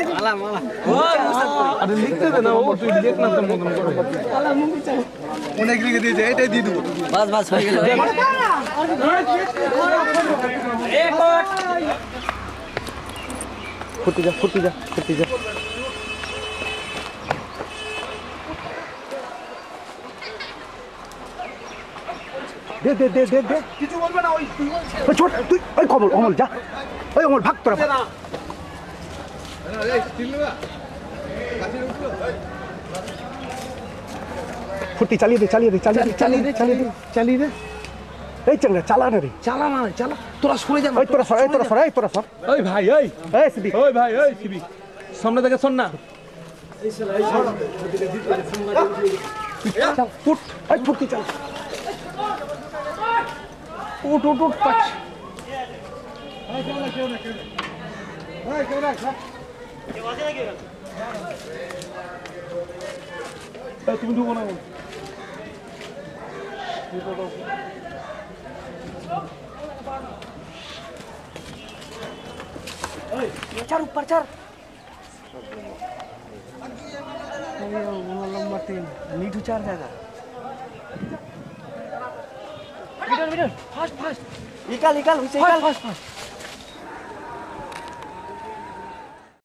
আরে লিখতে দে না ও তুই দেখ না তোর মতন করে অনেক লিখে দিয়েছে এটাই দিয়ে দেবো বাস হয়ে গেল ফুটি যা দে কিছু বলবে না ওই ছোট তুই ওই অমল যা ওই অমল ভাগ তোরা ফুটি চালিয়ে দে এই চাঙ্গা চালা না রে চালা তোরা সরে যা তোরা সর ওই ভাই সিবি সামনে থেকে শোন না ফুটি চাল উঠ পাঁচ তুমি ঢুকো না चार ऊपर चार लंबा तीन नीटू चार जाएगा फास्ट निकाल फास्ट